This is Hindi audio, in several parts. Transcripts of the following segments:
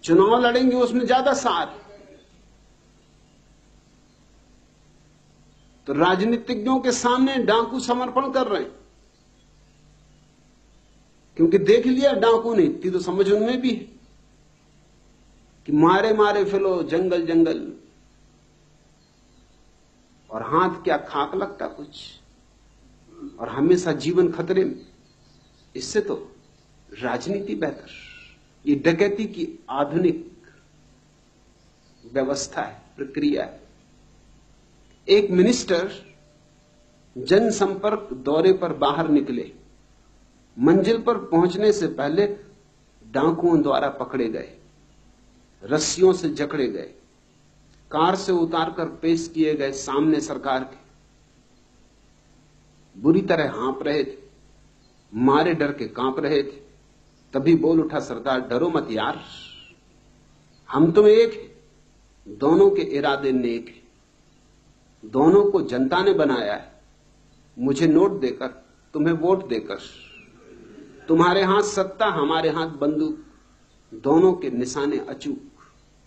चुनाव लड़ेंगे उसमें ज्यादा सार है। तो राजनीतिज्ञों के सामने डाकू समर्पण कर रहे हैं, क्योंकि देख लिया डाकू ने, इतनी तो समझ उनमें भी है कि मारे मारे फिरो जंगल जंगल, और हाथ क्या खाक लगता कुछ, और हमेशा जीवन खतरे में। इससे तो राजनीति बेहतर। ये डकैती की आधुनिक व्यवस्था है, प्रक्रिया है। एक मिनिस्टर जनसंपर्क दौरे पर बाहर निकले, मंजिल पर पहुंचने से पहले डाकुओं द्वारा पकड़े गए, रस्सियों से जकड़े गए, कार से उतारकर पेश किए गए सामने सरकार के। बुरी तरह हाँप रहे थे, मारे डर के कांप रहे थे। तभी बोल उठा, सरदार डरो मत यार, हम तुम एक हैं, दोनों के इरादे नेक हैं, दोनों को जनता ने बनाया है, मुझे नोट देकर, तुम्हें वोट देकर। तुम्हारे हाथ सत्ता, हमारे हाथ बंदूक, दोनों के निशाने अचूक।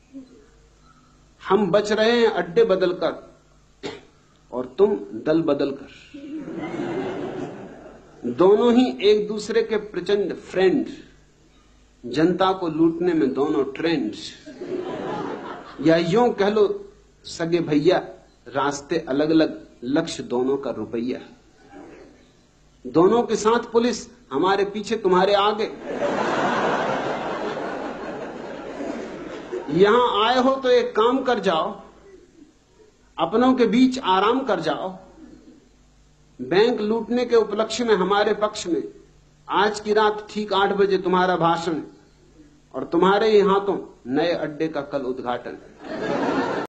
हम बच रहे हैं अड्डे बदलकर और तुम दल बदलकर। दोनों ही एक दूसरे के प्रचंड फ्रेंड, जनता को लूटने में दोनों ट्रेंड, या यूं कह लो सगे भैया, रास्ते अलग अलग, लक्ष्य दोनों का रुपया। दोनों के साथ पुलिस, हमारे पीछे तुम्हारे आगे। यहां आए हो तो एक काम कर जाओ, अपनों के बीच आराम कर जाओ। बैंक लूटने के उपलक्ष्य में हमारे पक्ष में आज की रात ठीक 8 बजे तुम्हारा भाषण, और तुम्हारे ही हाथों नए अड्डे का कल उद्घाटन।